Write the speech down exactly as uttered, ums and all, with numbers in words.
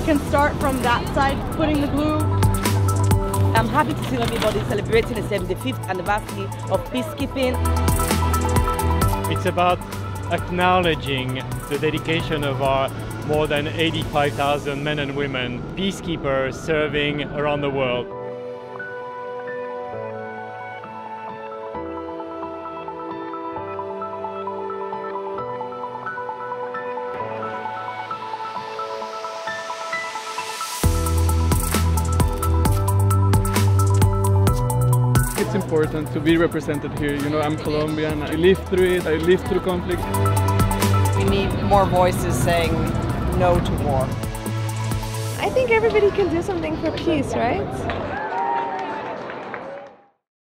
can start from that side, putting the glue. I'm happy to see everybody celebrating the seventy-fifth anniversary of peacekeeping. It's about acknowledging the dedication of our more than eighty-five thousand men and women, peacekeepers serving around the world. It's important to be represented here. You know, I'm Colombian, I lived through it, I lived through conflict. We need more voices saying no to war. I think everybody can do something for peace, right?